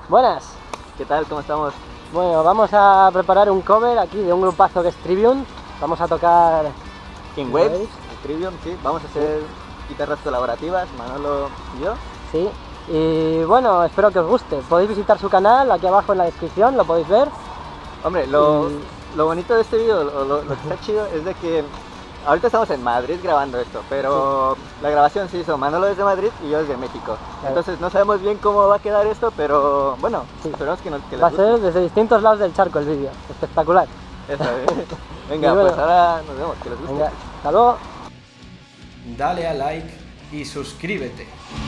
Buenas. ¿Qué tal? ¿Cómo estamos? Bueno, vamos a preparar un cover aquí de un grupazo que es Trivium. Vamos a tocar King Waves, el Trivium, sí. Vamos a hacer guitarras colaborativas, Manolo y yo. Sí. Y bueno, espero que os guste. Podéis visitar su canal, aquí abajo en la descripción, lo podéis ver. Hombre, lo bonito de este video, lo que está chido es de que ahorita estamos en Madrid grabando esto, pero la grabación se hizo Manolo desde Madrid y yo desde México. Claro. Entonces no sabemos bien cómo va a quedar esto, pero bueno, Sí. esperamos que les Va a guste. ser desde distintos lados del charco el vídeo. Espectacular. Eso, Venga, Y bueno, pues ahora nos vemos, que les guste. Venga, hasta luego. Dale a like y suscríbete.